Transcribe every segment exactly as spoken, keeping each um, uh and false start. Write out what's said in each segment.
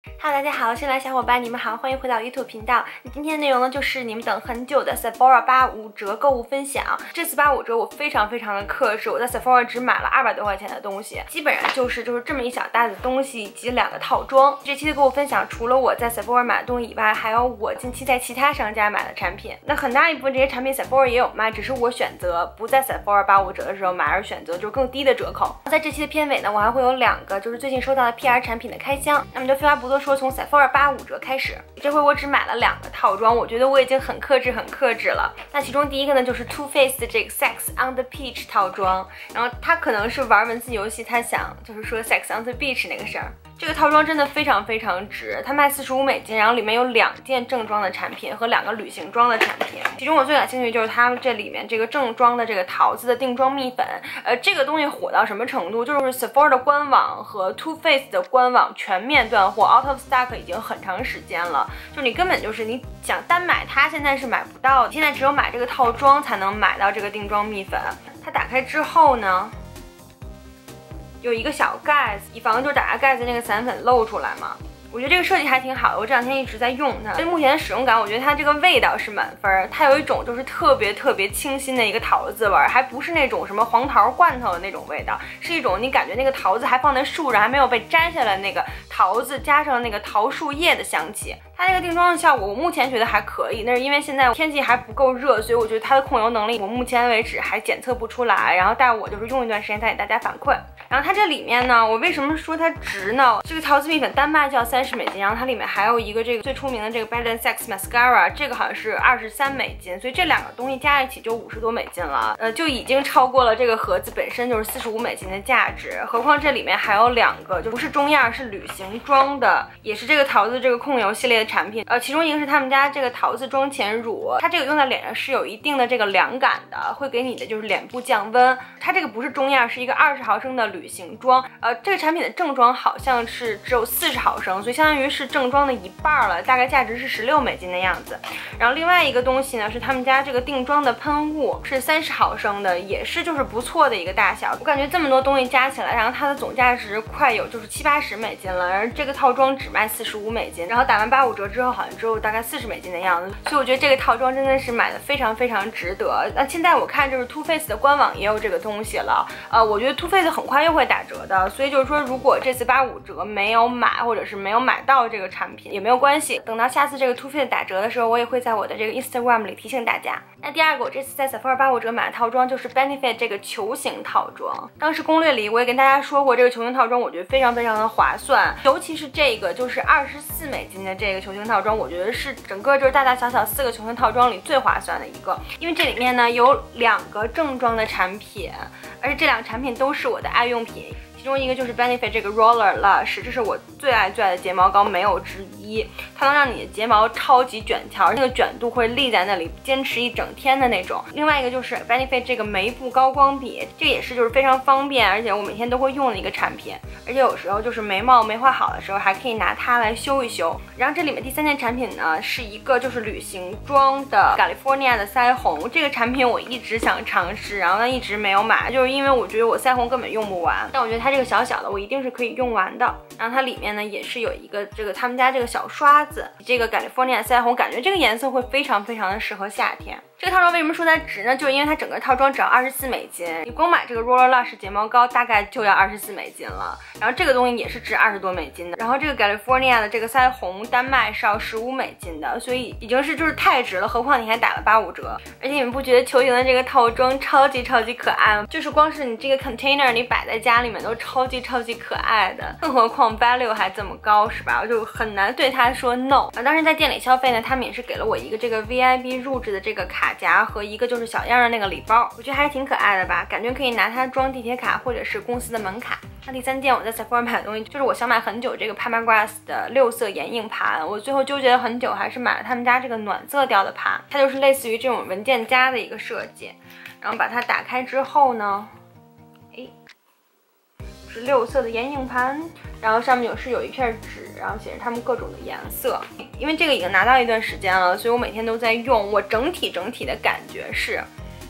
Hello， 大家好，新来小伙伴你们好，欢迎回到 YouTube 频道。那今天的内容呢，就是你们等很久的 Sephora 八五折购物分享。这次八五折我非常非常的克制，我在 Sephora 只买了二百多块钱的东西，基本上就是就是这么一小袋子东西以及两个套装。这期的购物分享除了我在 Sephora 买的东西以外，还有我近期在其他商家买的产品。那很大一部分这些产品 Sephora 也有卖，只是我选择不在 Sephora 八五折的时候买，而选择就是更低的折扣。在这期的片尾呢，我还会有两个就是最近收到的 P R 产品的开箱。那么就废话不多说，从 Sephora 八五折开始。这回我只买了两个套装，我觉得我已经很克制很克制了。那其中第一个呢，就是 Too Faced 的这个 Sex on the Beach 套装，然后他可能是玩文字游戏，他想就是说 Sex on the Beach 那个事儿。这个套装真的非常非常值，它卖四十五美金，然后里面有两件正装的产品和两个旅行装的产品。其中我最感兴趣就是它这里面这个正装的这个桃子的定妆蜜粉，呃，这个东西火到什么程度？就是 Sephora 的官网和 Too Faced 的官网全面断货 ，out of stock 已经很长时间了。就你根本就是你想单买它，现在是买不到的，现在只有买这个套装才能买到这个定妆蜜粉。它打开之后呢，有一个小盖子，以防就是打开盖子那个散粉漏出来嘛。我觉得这个设计还挺好的，我这两天一直在用它。对目前的使用感，我觉得它这个味道是满分，它有一种就是特别特别清新的一个桃子味儿，还不是那种什么黄桃罐头的那种味道，是一种你感觉那个桃子还放在树上，还没有被摘下来那个桃子加上那个桃树叶的香气。它这个定妆的效果，我目前觉得还可以，那是因为现在天气还不够热，所以我觉得它的控油能力，我目前为止还检测不出来。然后待我就是用一段时间再给大家反馈。然后它这里面呢，我为什么说它值呢？这个桃子蜜粉单卖就要三十美金，然后它里面还有一个这个最出名的这个 Better Than Sex Mascara， 这个好像是二十三美金，所以这两个东西加一起就五十多美金了，呃，就已经超过了这个盒子本身就是四十五美金的价值。何况这里面还有两个就不是中样，是旅行装的，也是这个桃子这个控油系列的产品。呃，其中一个是他们家这个桃子妆前乳，它这个用在脸上是有一定的这个凉感的，会给你的就是脸部降温。它这个不是中样，是一个二十毫升的旅行装。呃，这个产品的正装好像是只有四十毫升，所以相当于是正装的一半了，大概价值是十六美金的样子。然后另外一个东西呢，是他们家这个定妆的喷雾，是三十毫升的，也是就是不错的一个大小。我感觉这么多东西加起来，然后它的总价值快有就是七八十美金了，然后这个套装只卖四十五美金，然后打完八五折之后好像只有大概四十美金的样子，所以我觉得这个套装真的是买的非常非常值得。那现在我看就是 Too Faced 的官网也有这个东西了，呃，我觉得 Too Faced 很快又会打折的，所以就是说如果这次八五折没有买或者是没有买到这个产品也没有关系，等到下次这个 Too Faced 打折的时候，我也会在我的这个 Instagram 里提醒大家。那第二个我这次在 Sephora 八五折买的套装就是 Benefit 这个球形套装，当时攻略里我也跟大家说过，这个球形套装我觉得非常非常的划算，尤其是这个就是二十四美金的这个球形套装，我觉得是整个就是大大小小四个球形套装里最划算的一个，因为这里面呢有两个正装的产品，而且这两个产品都是我的爱用品。其中一个就是 Benefit 这个 Roller Lush， 这是我最爱最爱的睫毛膏，没有之一。它能让你的睫毛超级卷条，那个卷度会立在那里，坚持一整天的那种。另外一个就是 Benefit 这个眉部高光笔，这个也是就是非常方便，而且我每天都会用的一个产品。而且有时候就是眉毛没画好的时候，还可以拿它来修一修。然后这里面第三件产品呢，是一个就是旅行装的 California 的腮红，这个产品我一直想尝试，然后呢一直没有买，就是因为我觉得我腮红根本用不完，但我觉得它这个小小的我一定是可以用完的。然后它里面呢也是有一个这个他们家这个小刷子，这个 California 腮红，感觉这个颜色会非常非常的适合夏天。这个套装为什么说它值呢？就是因为它整个套装只要二十四美金，你光买这个 Roller Lush 睫毛膏大概就要二十四美金了，然后这个东西也是值二十多美金的，然后这个 California 的这个腮红单卖是要十五美金的，所以已经是就是太值了，何况你还打了八五折。而且你们不觉得球形的这个套装超级超级可爱吗？就是光是你这个 container 你摆在家里面都超级超级可爱的，更何况 value 还这么高，是吧？我就很难对他说 no。当时在店里消费呢，他们也是给了我一个这个 V I P 入职的这个卡夹和一个就是小样的那个礼包，我觉得还是挺可爱的吧，感觉可以拿它装地铁卡或者是公司的门卡。那第三件我在 Sephora 买的东西就是我想买很久这个 Pamagrass 的六色眼影盘，我最后纠结了很久，还是买了他们家这个暖色调的盘，它就是类似于这种文件夹的一个设计。然后把它打开之后呢，哎，是六色的眼影盘，然后上面有是有一片纸，然后写着它们各种的颜色。因为这个已经拿到一段时间了，所以我每天都在用。我整体整体的感觉是，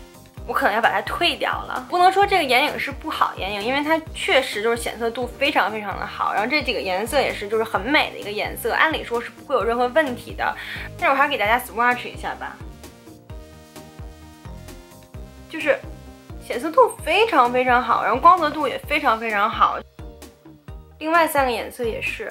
我可能要把它退掉了。不能说这个眼影是不好眼影，因为它确实就是显色度非常非常的好，然后这几个颜色也是就是很美的一个颜色，按理说是不会有任何问题的。但是我还是给大家 swatch 一下吧，就是显色度非常非常好，然后光泽度也非常非常好。另外三个颜色也是。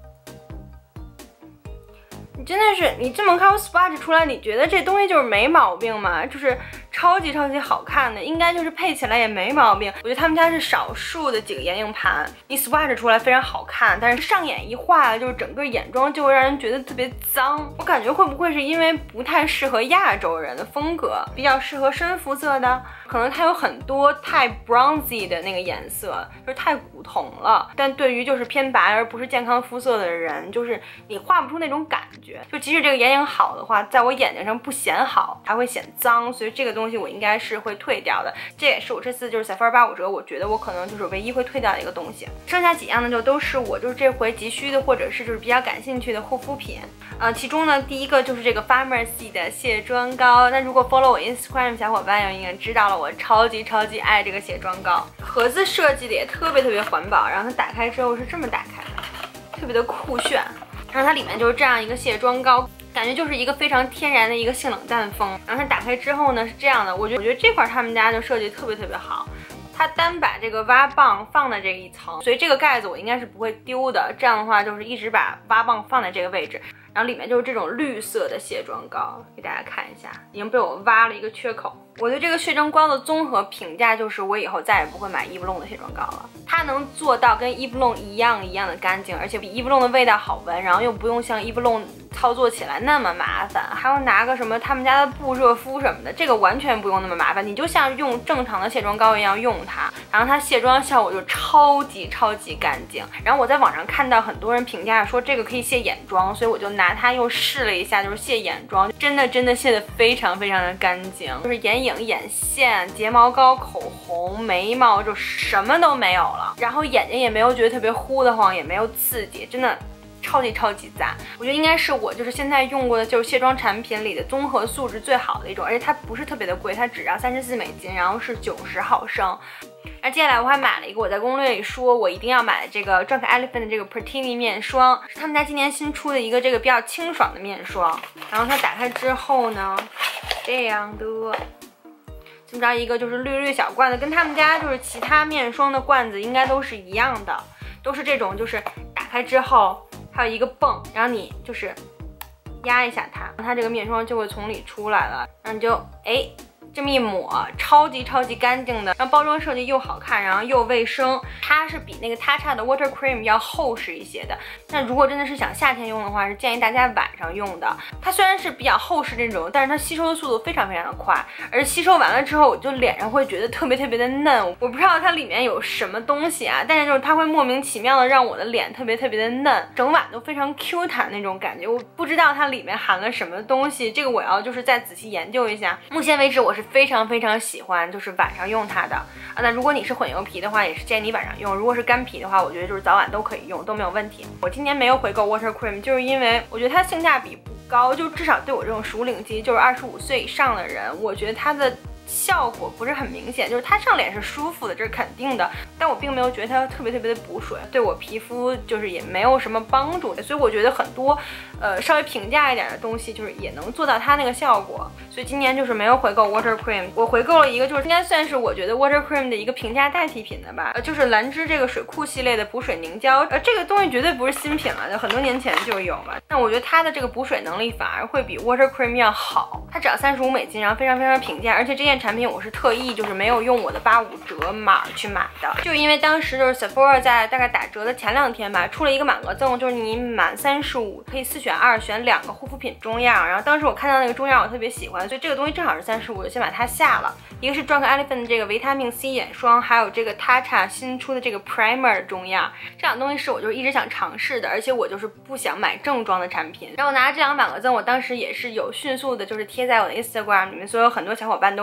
你真的是，你这么看我 swatch 出来，你觉得这东西就是没毛病吗？就是超级超级好看的，应该就是配起来也没毛病。我觉得他们家是少数的几个眼影盘，你 swatch 出来非常好看，但是上眼一画，就是整个眼妆就会让人觉得特别脏。我感觉会不会是因为不太适合亚洲人的风格，比较适合深肤色的？可能它有很多太 bronzy 的那个颜色，就是太古铜了。但对于就是偏白而不是健康肤色的人，就是你画不出那种感觉。就即使这个眼影好的话，在我眼睛上不显好，还会显脏，所以这个东西我应该是会退掉的。这也是我这次就是 Sephora 八五折，我觉得我可能就是唯一会退掉的一个东西。剩下几样呢，就都是我就是这回急需的，或者是就是比较感兴趣的护肤品。呃，其中呢，第一个就是这个 Pharmacy 的卸妆膏。那如果 follow 我 Instagram 的小伙伴应该知道了，我超级超级爱这个卸妆膏。盒子设计的也特别特别环保，然后它打开之后是这么打开的，特别的酷炫。然后它里面就是这样一个卸妆膏，感觉就是一个非常天然的一个性冷淡风。然后它打开之后呢是这样的，我觉得我觉得这块他们家就设计特别特别好。它单把这个挖棒放在这一层，所以这个盖子我应该是不会丢的。这样的话就是一直把挖棒放在这个位置，然后里面就是这种绿色的卸妆膏，给大家看一下，已经被我挖了一个缺口。我对这个卸妆膏的综合评价就是，我以后再也不会买 Eve Lom 的卸妆膏了。它能做到跟 Eve Lom 一样一样的干净，而且比 Eve Lom 的味道好闻，然后又不用像 Eve Lom 操作起来那么麻烦，还要拿个什么他们家的布热敷什么的，这个完全不用那么麻烦，你就像用正常的卸妆膏一样用它，然后它卸妆效果就超级超级干净。然后我在网上看到很多人评价说这个可以卸眼妆，所以我就拿它又试了一下，就是卸眼妆，真的真的卸的非常非常的干净，就是眼影、眼线、睫毛膏、口红、眉毛就什么都没有了，然后眼睛也没有觉得特别糊得慌，也没有刺激，真的超级超级赞。我觉得应该是我就是现在用过的就是卸妆产品里的综合素质最好的一种，而且它不是特别的贵，它只要三十四美金，然后是九十毫升。那接下来我还买了一个我在攻略里说我一定要买的这个 Drunk Elephant 的这个 Pertini 面霜，是他们家今年新出的一个这个比较清爽的面霜。然后它打开之后呢，这样的。这么着一个就是绿绿小罐子，跟他们家就是其他面霜的罐子应该都是一样的，都是这种就是打开之后还有一个泵，然后你就是压一下它，它这个面霜就会从里出来了，然后你就哎这么一抹，超级超级干净的，然后包装设计又好看，然后又卫生。它是比那个他叉的 Water Cream 要厚实一些的，但如果真的是想夏天用的话，是建议大家晚上用的。它虽然是比较厚实这种，但是它吸收的速度非常非常的快，而吸收完了之后，我就脸上会觉得特别特别的嫩。我不知道它里面有什么东西啊，但是就是它会莫名其妙的让我的脸特别特别的嫩，整晚都非常 Q 弹那种感觉。我不知道它里面含了什么东西，这个我要就是再仔细研究一下。目前为止我是非常非常喜欢就是晚上用它的啊。那如果你是混油皮的话，也是建议你晚上用；如果是干皮的话，我觉得就是早晚都可以用，都没有问题。我今年没有回购 Water Cream， 就是因为我觉得它性价比不高，就至少对我这种熟龄肌，就是二十五岁以上的人，我觉得它的效果不是很明显，就是它上脸是舒服的，这是肯定的，但我并没有觉得它特别特别的补水，对我皮肤就是也没有什么帮助的，所以我觉得很多呃稍微平价一点的东西就是也能做到它那个效果，所以今年就是没有回购 Water Cream。 我回购了一个就是应该算是我觉得 Water Cream 的一个平价代替品的吧，呃就是兰芝这个水库系列的补水凝胶，呃这个东西绝对不是新品了，就很多年前就有了，但我觉得它的这个补水能力反而会比 Water Cream 要好，它只要三十五美金，然后非常非常平价，而且这件产品我是特意就是没有用我的八五折码去买的，就因为当时就是 Sephora 在大概打折的前两天吧，出了一个满额赠，就是你满三十五可以四选二选两个护肤品中样，然后当时我看到那个中样我特别喜欢，所以这个东西正好是三十五，就先把它下了。一个是 Drunk Elephant 的这个维他命 C 眼霜，还有这个 Tatcha 新出的这个 Primer 中样，这两个东西是我就是一直想尝试的，而且我就是不想买正装的产品。然后我拿着这两个满额赠，我当时也是有迅速的就是贴在我的 Instagram 里面，所以有很多小伙伴都跟着我下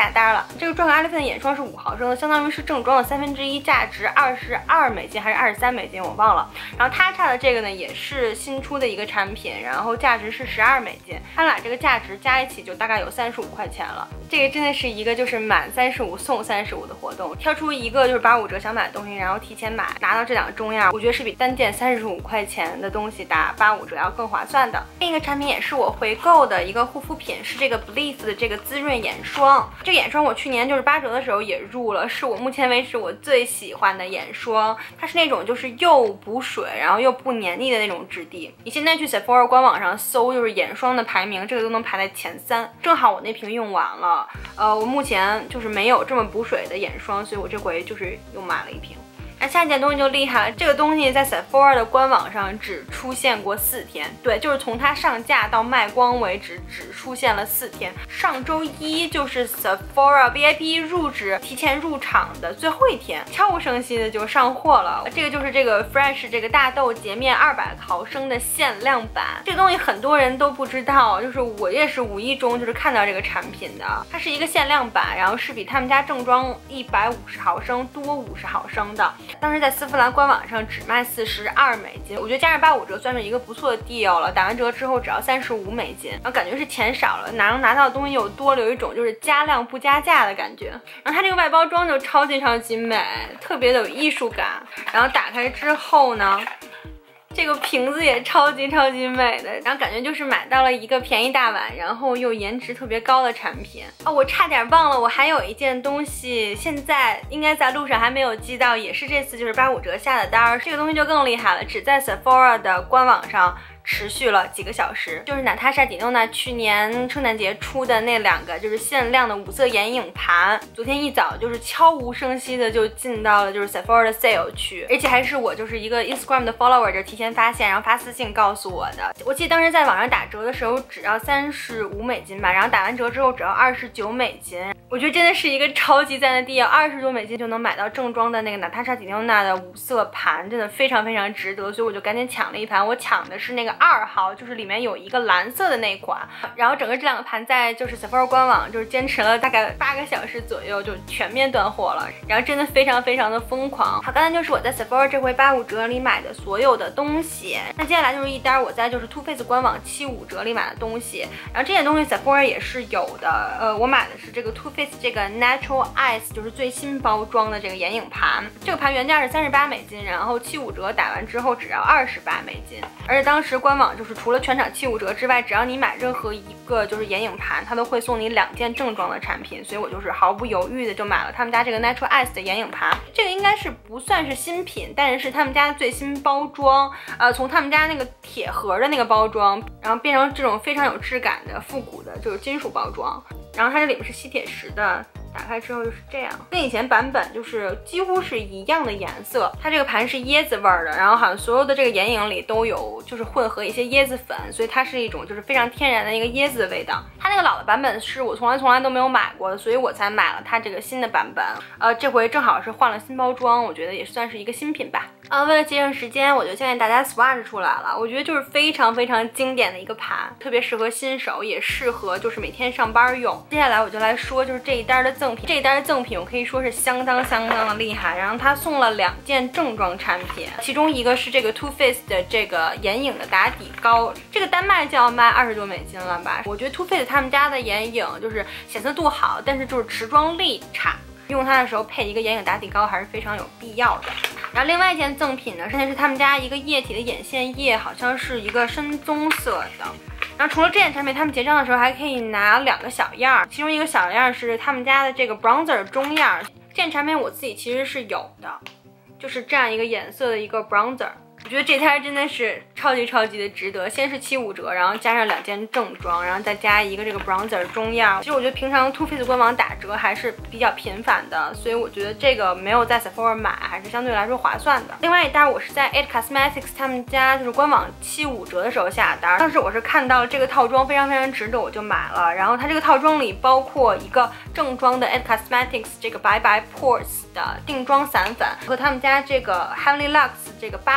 下单了。这个壮可爱丽芬的眼霜是五毫升的，相当于是正装的三分之一，价值二十二美金还是二十三美金，我忘了。然后他差的这个呢也是新出的一个产品，然后价值是十二美金，他俩这个价值加一起就大概有三十五块钱了。这个真的是一个就是满三十五送三十五的活动，挑出一个就是八五折想买的东西，然后提前买，拿到这两个中样，我觉得是比单件三十五块钱的东西打八五折要更划算的。另一个产品也是我回购的一个护肤品，是这个 Belif 的这个滋润眼霜。这个眼霜我去年就是八折的时候也入了，是我目前为止我最喜欢的眼霜。它是那种就是又补水然后又不黏腻的那种质地。你现在去 Sephora 官网上搜就是眼霜的排名，这个都能排在前三。正好我那瓶用完了，呃，我目前就是没有这么补水的眼霜，所以我这回就是又买了一瓶。那下一件东西就厉害了，这个东西在 Sephora 的官网上只出现过四天，对，就是从它上架到卖光为止，只出现了四天。上周一就是 Sephora V I P 入职提前入场的最后一天，悄无声息的就上货了。这个就是这个 Fresh 这个大豆洁面二百毫升的限量版，这个东西很多人都不知道，就是我也是无意中就是看到这个产品的，它是一个限量版，然后是比他们家正装一百五十毫升多五十毫升的。当时在丝芙兰官网上只卖四十二美金，我觉得加上八五折算是一个不错的 deal 了。打完折之后只要三十五美金，然后感觉是钱少了，哪能拿到的东西又多了，有一种就是加量不加价的感觉。然后它这个外包装就超级超级美，特别的有艺术感。然后打开之后呢，这个瓶子也超级超级美的，然后感觉就是买到了一个便宜大碗，然后又颜值特别高的产品哦。我差点忘了，我还有一件东西，现在应该在路上还没有寄到，也是这次就是八五折下的单儿。这个东西就更厉害了，只在 Sephora 的官网上持续了几个小时，就是娜塔莎蒂诺娜去年圣诞节出的那两个就是限量的五色眼影盘，昨天一早就是悄无声息的就进到了就是 Sephora 的 sale 区，而且还是我就是一个 Instagram 的 follower 就提前发现，然后发私信告诉我的。我记得当时在网上打折的时候只要三十五美金吧，然后打完折之后只要二十九美金，我觉得真的是一个超级赞的地，二十多美金就能买到正装的那个娜塔莎蒂诺娜的五色盘，真的非常非常值得，所以我就赶紧抢了一盘。我抢的是那个二号，就是里面有一个蓝色的那款，然后整个这两个盘在就是 Sephora 官网就是坚持了大概八个小时左右就全面断货了，然后真的非常非常的疯狂。好，刚才就是我在 Sephora 这回八五折里买的所有的东西，那接下来就是一单我在就是 Too Faced 官网七五折里买的东西，然后这件东西 Sephora 也是有的，呃，我买的是这个 Too Faced 这个 Natural Eyes 就是最新包装的这个眼影盘，这个盘原价是三十八美金，然后七五折打完之后只要二十八美金，而且当时官网就是除了全场七五折之外，只要你买任何一个就是眼影盘，它都会送你两件正装的产品，所以我就是毫不犹豫的就买了他们家这个 Natural Eyes 的眼影盘。这个应该是不算是新品，但是是他们家的最新包装，呃，从他们家那个铁盒的那个包装，然后变成这种非常有质感的复古的就是金属包装，然后它这里面是吸铁石的。打开之后就是这样，跟以前版本就是几乎是一样的颜色。它这个盘是椰子味儿的，然后好像所有的这个眼影里都有就是混合一些椰子粉，所以它是一种就是非常天然的一个椰子的味道。它那个老的版本是我从来从来都没有买过的，所以我才买了它这个新的版本。呃，这回正好是换了新包装，我觉得也算是一个新品吧。呃，为了节省时间，我就先给大家 swatch 出来了。我觉得就是非常非常经典的一个盘，特别适合新手，也适合就是每天上班用。接下来我就来说就是这一单的赠品，这一单的赠品我可以说是相当相当的厉害。然后他送了两件正装产品，其中一个是这个 Too Faced 的这个眼影的打底膏，这个单卖就要卖二十多美金了吧？我觉得 Too Faced 他们家的眼影就是显色度好，但是就是持妆力差。用它的时候配一个眼影打底膏还是非常有必要的。然后另外一件赠品呢，这是他们家一个液体的眼线液，好像是一个深棕色的。然后除了这件产品，他们结账的时候还可以拿两个小样儿，其中一个小样是他们家的这个 bronzer 中样。这件产品我自己其实是有的，就是这样一个颜色的一个 bronzer。我觉得这摊真的是超级超级的值得，先是七五折，然后加上两件正装，然后再加一个这个 bronzer 中样。其实我觉得平常 Too Faced 官网打折还是比较频繁的，所以我觉得这个没有在 Sephora 买还是相对来说划算的。另外一单我是在 It Cosmetics 他们家就是官网七五折的时候下单，当时我是看到这个套装非常非常值得，我就买了。然后它这个套装里包括一个正装的 It Cosmetics 这个白白 Pores 的定妆散粉和他们家这个 Heavenly Luxe 这个八号散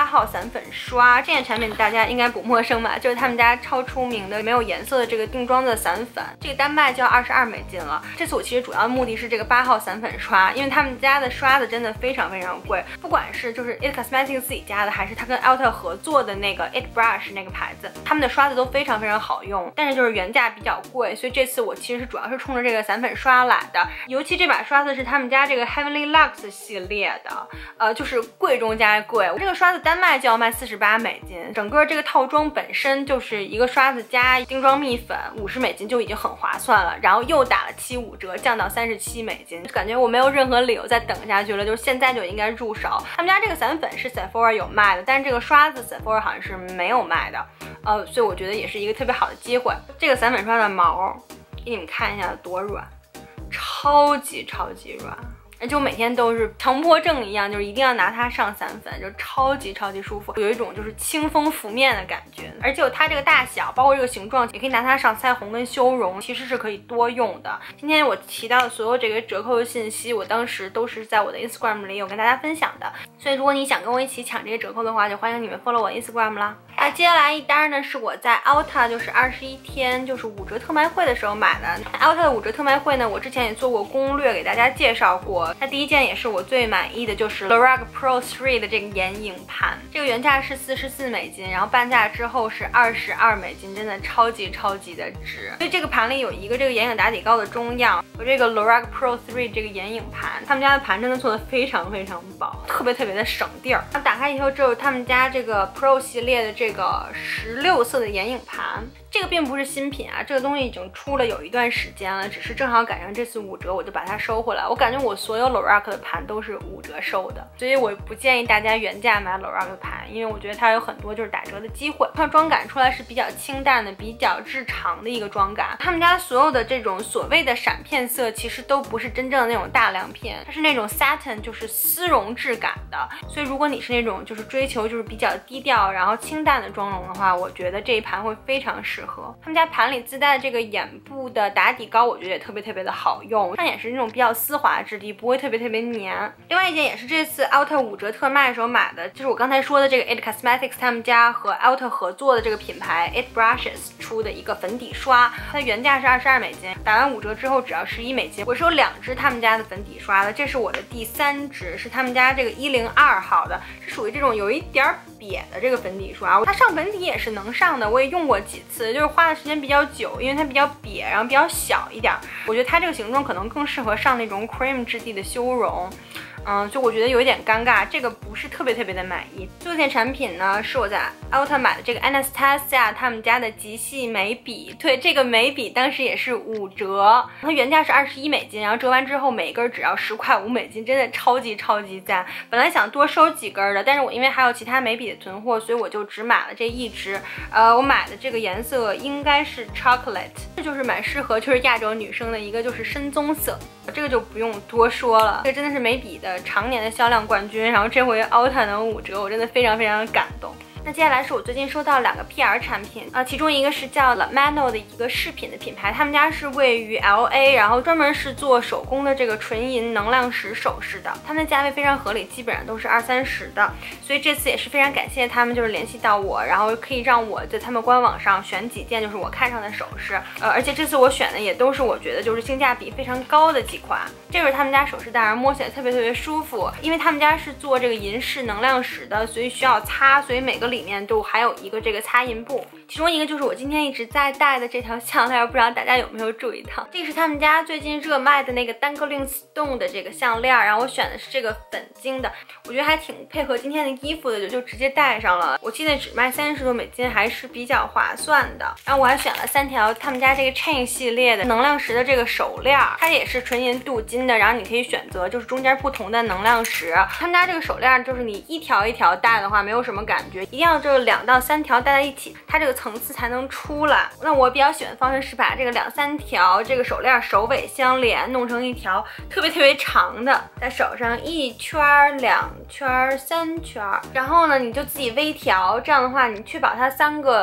散粉刷，这件产品大家应该不陌生吧？就是他们家超出名的没有颜色的这个定妆的散粉，这个单卖就要二十二美金了。这次我其实主要的目的是这个八号散粉刷，因为他们家的刷子真的非常非常贵，不管是就是 It Cosmetics 自己家的，还是他跟 Ulta 合作的那个 It Brush 那个牌子，他们的刷子都非常非常好用，但是就是原价比较贵，所以这次我其实是主要是冲着这个散粉刷来的。尤其这把刷子是他们家这个 Heavenly Luxe 系列的，呃，就是贵中加贵。这个刷子单卖就要卖四十八美金，整个这个套装本身就是一个刷子加定妆蜜粉，五十美金就已经很划算了，然后又打了七五折，降到三十七美金，感觉我没有任何理由再等下去了，就是现在就应该入手。他们家这个散粉是 Sephora 有卖的，但是这个刷子 Sephora 好像是没有卖的，呃，所以我觉得也是一个特别好的机会。这个散粉刷的毛，给你们看一下多软，超级超级软。而且我每天都是强迫症一样，就是一定要拿它上散粉，就超级超级舒服，有一种就是清风拂面的感觉。而且有它这个大小，包括这个形状，也可以拿它上腮红跟修容，其实是可以多用的。今天我提到的所有这个折扣的信息，我当时都是在我的 Instagram 里有跟大家分享的，所以如果你想跟我一起抢这些折扣的话，就欢迎你们 follow 我 Instagram 啦。那接下来一单呢，是我在 Ulta 就是二十一天就是五折特卖会的时候买的。Ulta 的五折特卖会呢，我之前也做过攻略，给大家介绍过。它第一件也是我最满意的，就是 Lorac Pro 三的这个眼影盘，这个原价是四十四美金，然后半价之后是二十二美金，真的超级超级的值。所以这个盘里有一个这个眼影打底膏的中样，有这个 Lorac Pro 三这个眼影盘，他们家的盘真的做的非常非常薄，特别特别的省地儿。然后打开以后之后，他们家这个 Pro 系列的这个十六色的眼影盘。这个并不是新品啊，这个东西已经出了有一段时间了，只是正好赶上这次五折，我就把它收回来。我感觉我所有 Lorac 的盘都是五折收的，所以我不建议大家原价买 Lorac 的盘，因为我觉得它有很多就是打折的机会。它妆感出来是比较清淡的，比较日常的一个妆感。他们家所有的这种所谓的闪片色，其实都不是真正的那种大亮片，它是那种 satin， 就是丝绒质感的。所以如果你是那种就是追求就是比较低调然后清淡的妆容的话，我觉得这一盘会非常适合。他们家盘里自带的这个眼部的打底膏，我觉得也特别特别的好用，上眼是那种比较丝滑的质地，不会特别特别黏。另外一件也是这次 Ulta 五折特卖的时候买的，就是我刚才说的这个 It Cosmetics 他们家和 Ulta 合作的这个品牌 It Brushes 出的一个粉底刷，它的原价是二十二美金，打完五折之后只要十一美金。我是有两支他们家的粉底刷的，这是我的第三支，是他们家这个一零二号的，是属于这种有一点瘪的这个粉底刷，它上粉底也是能上的，我也用过几次，就是花的时间比较久，因为它比较瘪，然后比较小一点，我觉得它这个形状可能更适合上那种 cream 质地的修容。嗯，就我觉得有一点尴尬，这个不是特别特别的满意。最后一件产品呢，是我在 Ulta 买的这个 Anastasia 他们家的极细眉笔。对，这个眉笔当时也是五折，它原价是二十一美金，然后折完之后每根只要十块五美金，真的超级超级赞。本来想多收几根的，但是我因为还有其他眉笔的囤货，所以我就只买了这一支。呃，我买的这个颜色应该是 chocolate， 这就是蛮适合就是亚洲女生的一个就是深棕色，这个就不用多说了，这个真的是眉笔的常年的销量冠军，然后这回 Ulta 能五折，我真的非常非常感动。那接下来是我最近收到两个 P R 产品，呃，其中一个是叫 La Mano 的一个饰品的品牌，他们家是位于 L A， 然后专门是做手工的这个纯银能量石首饰的，他们的价位非常合理，基本上都是二三十的，所以这次也是非常感谢他们，就是联系到我，然后可以让我在他们官网上选几件就是我看上的首饰，呃，而且这次我选的也都是我觉得就是性价比非常高的几款。这是他们家首饰袋，摸起来特别特别舒服，因为他们家是做这个银饰能量石的，所以需要擦，所以每个里面都还有一个这个擦银布，其中一个就是我今天一直在戴的这条项链，不知道大家有没有注意到，这个是他们家最近热卖的那个 Dangling Stone 的这个项链，然后我选的是这个粉晶的，我觉得还挺配合今天的衣服的，就就直接戴上了，我记得只卖三十多美金，还是比较划算的。然后我还选了三条他们家这个 Chain 系列的能量石的这个手链，它也是纯银镀金的，然后你可以选择就是中间不同的能量石，他们家这个手链就是你一条一条戴的话没有什么感觉，一定要这两到三条戴在一起，它这个层次才能出来。那我比较喜欢的方式是把这个两三条这个手链首尾相连，弄成一条特别特别长的，在手上一圈两圈三圈，然后呢你就自己微调，这样的话你确保它三个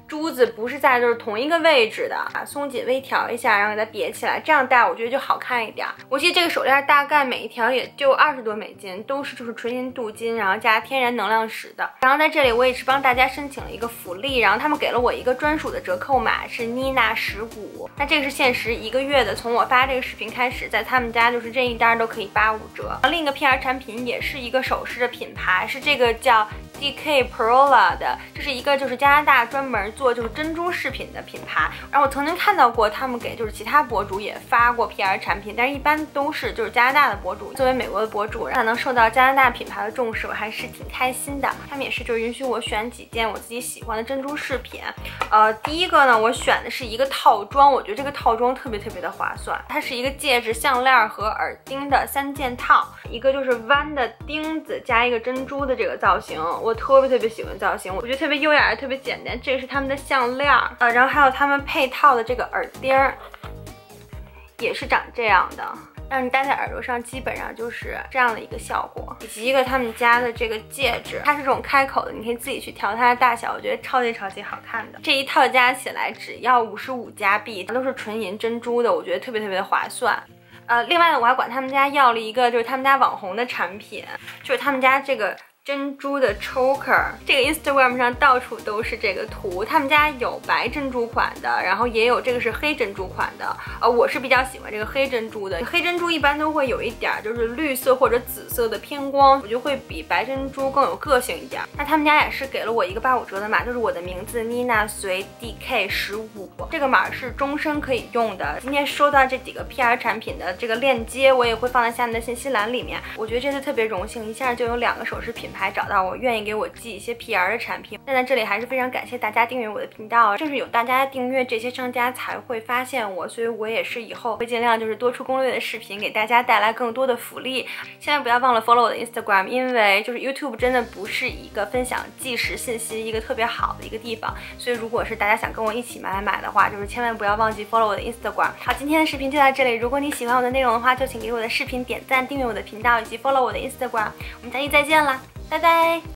珠子不是在就是同一个位置的，啊，松紧微调一下，然后给它别起来，这样戴我觉得就好看一点。我记得这个手链大概每一条也就二十多美金，都是就是纯银镀金，然后加天然能量石的。然后在这里我也是帮大家申请了一个福利，然后他们给了我一个专属的折扣码，是妮娜十五。那这个是限时一个月的，从我发这个视频开始，在他们家就是任意单都可以八五折。另一个 P R 产品也是一个首饰的品牌，是这个叫 D K Pearl 的，这是一个就是加拿大专门做就是珍珠饰品的品牌。然后我曾经看到过他们给就是其他博主也发过 P R 产品，但是一般都是就是加拿大的博主。作为美国的博主，让能受到加拿大品牌的重视，我还是挺开心的。他们也是就是允许我选几件我自己喜欢的珍珠饰品。呃，第一个呢，我选的是一个套装，我觉得这个套装特别特别的划算。它是一个戒指、项链和耳钉的三件套，一个就是弯的钉子加一个珍珠的这个造型，我特别特别喜欢造型，我觉得特别优雅，特别简单。这个是他们的项链，呃，然后还有他们配套的这个耳钉，也是长这样的。让你戴在耳朵上，基本上就是这样的一个效果，以及一个他们家的这个戒指，它是这种开口的，你可以自己去调它的大小，我觉得超级超级好看的。这一套加起来只要五十五加币，都是纯银珍珠的，我觉得特别特别的划算。呃，另外呢，我还管他们家要了一个就是他们家网红的产品，就是他们家这个珍珠的 choker， 这个 Instagram 上到处都是这个图。他们家有白珍珠款的，然后也有这个是黑珍珠款的。呃，我是比较喜欢这个黑珍珠的。黑珍珠一般都会有一点就是绿色或者紫色的偏光，我就会比白珍珠更有个性一点。那他们家也是给了我一个八五折的码，就是我的名字妮娜随 D K 十五，这个码是终身可以用的。今天收到这几个 P R 产品的这个链接，我也会放在下面的信息栏里面。我觉得这次特别荣幸，一下就有两个首饰品牌找到我，愿意给我寄一些 P R 的产品。那在这里还是非常感谢大家订阅我的频道，正是有大家订阅，这些商家才会发现我，所以我也是以后会尽量就是多出攻略的视频，给大家带来更多的福利。千万不要忘了 follow 我的 Instagram， 因为就是 YouTube 真的不是一个分享即时信息一个特别好的一个地方，所以如果是大家想跟我一起买买买的话，就是千万不要忘记 follow 我的 Instagram。好，今天的视频就到这里，如果你喜欢我的内容的话，就请给我的视频点赞、订阅我的频道以及 follow 我的 Instagram。我们下期再见啦，拜拜。